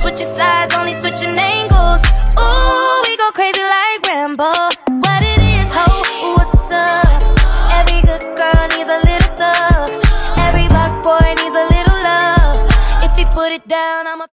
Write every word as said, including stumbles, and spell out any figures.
switching sides, only switching angles. Ooh, we go crazy like Rambo. What it is, ho, what's up? Every good girl needs a little thug. Every black boy needs a little love. If he put it down, I'ma